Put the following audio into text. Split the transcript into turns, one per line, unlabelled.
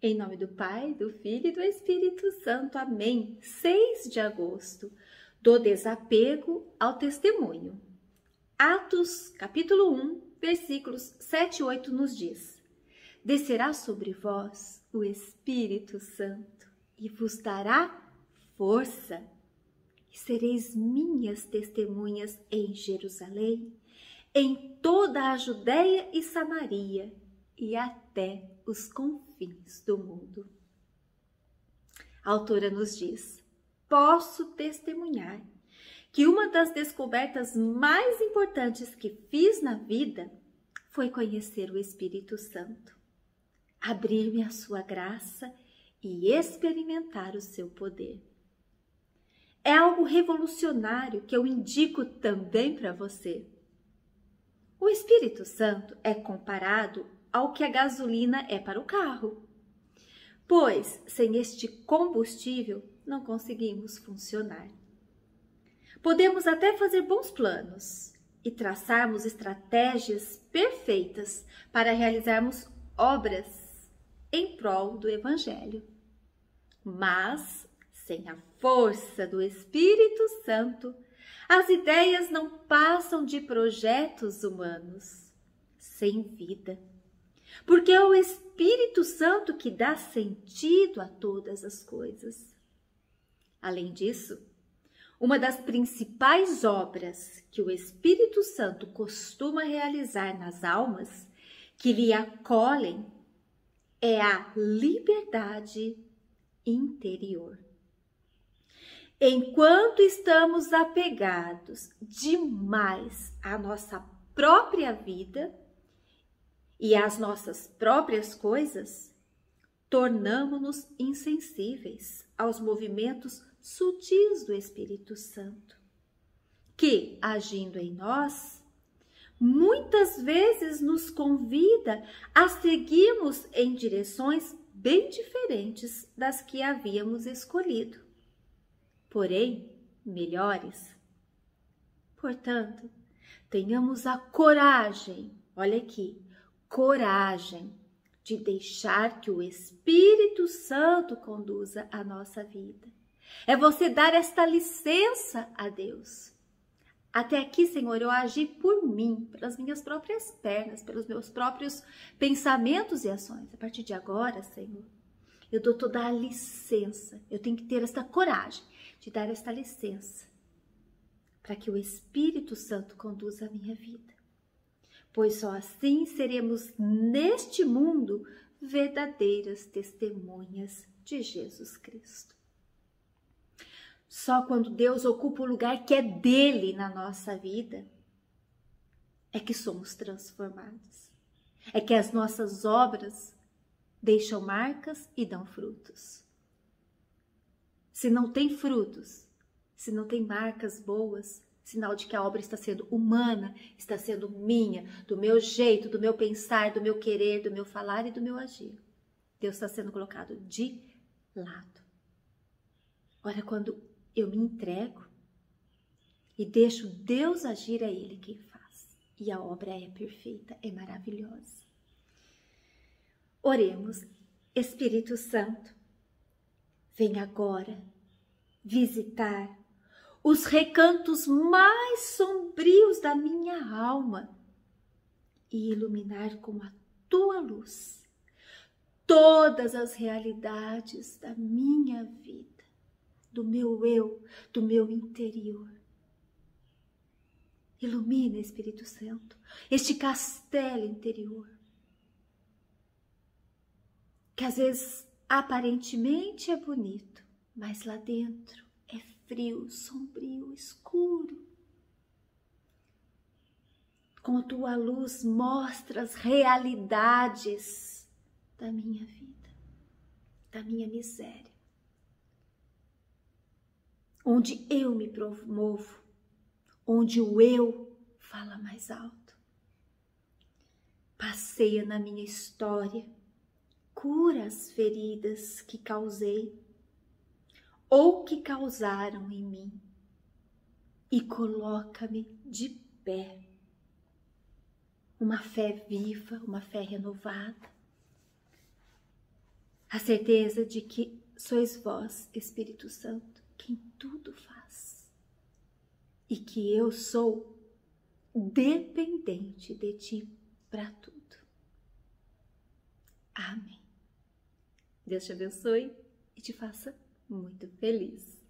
Em nome do Pai, do Filho e do Espírito Santo. Amém. 6 de agosto, do desapego ao testemunho. Atos, capítulo 1, versículos 7 e 8 nos diz: Descerá sobre vós o Espírito Santo e vos dará força, e sereis minhas testemunhas em Jerusalém, em toda a Judéia e Samaria e até os confins do mundo. A autora nos diz: posso testemunhar que uma das descobertas mais importantes que fiz na vida foi conhecer o Espírito Santo, abrir-me à sua graça e experimentar o seu poder. É algo revolucionário que eu indico também para você. O Espírito Santo é comparado ao que a gasolina é para o carro, pois sem este combustível não conseguimos funcionar. Podemos até fazer bons planos e traçarmos estratégias perfeitas para realizarmos obras em prol do Evangelho, mas sem a força do Espírito Santo, as ideias não passam de projetos humanos, sem vida. Porque é o Espírito Santo que dá sentido a todas as coisas. Além disso, uma das principais obras que o Espírito Santo costuma realizar nas almas que lhe acolhem é a liberdade interior. Enquanto estamos apegados demais à nossa própria vida e às nossas próprias coisas, tornamo-nos insensíveis aos movimentos sutis do Espírito Santo, que, agindo em nós, muitas vezes nos convida a seguirmos em direções bem diferentes das que havíamos escolhido, porém melhores. Portanto, tenhamos a coragem, olha aqui, coragem de deixar que o Espírito Santo conduza a nossa vida. É você dar esta licença a Deus. Até aqui, Senhor, eu agi por mim, pelas minhas próprias pernas, pelos meus próprios pensamentos e ações. A partir de agora, Senhor, eu dou toda a licença. Eu tenho que ter esta coragem de dar esta licença para que o Espírito Santo conduza a minha vida. Pois só assim seremos neste mundo verdadeiras testemunhas de Jesus Cristo. Só quando Deus ocupa o lugar que é dele na nossa vida é que somos transformados. É que as nossas obras deixam marcas e dão frutos. Se não tem frutos, se não tem marcas boas, sinal de que a obra está sendo humana, está sendo minha, do meu jeito, do meu pensar, do meu querer, do meu falar e do meu agir. Deus está sendo colocado de lado. Ora, quando eu me entrego e deixo Deus agir, é Ele quem faz. E a obra é perfeita, é maravilhosa. Oremos. Espírito Santo, vem agora visitar os recantos mais sombrios da minha alma e iluminar com a tua luz todas as realidades da minha vida, do meu eu, do meu interior. Ilumina, Espírito Santo, este castelo interior, que às vezes aparentemente é bonito, mas lá dentro é frio, sombrio, escuro. Com a tua luz mostra as realidades da minha vida, da minha miséria. Onde eu me promovo, onde o eu fala mais alto. Passeia na minha história, cura as feridas que causei ou que causaram em mim e coloca-me de pé. Uma fé viva, uma fé renovada. A certeza de que sois vós, Espírito Santo, quem tudo faz. E que eu sou dependente de ti para tudo. Amém. Deus te abençoe e te faça muito feliz.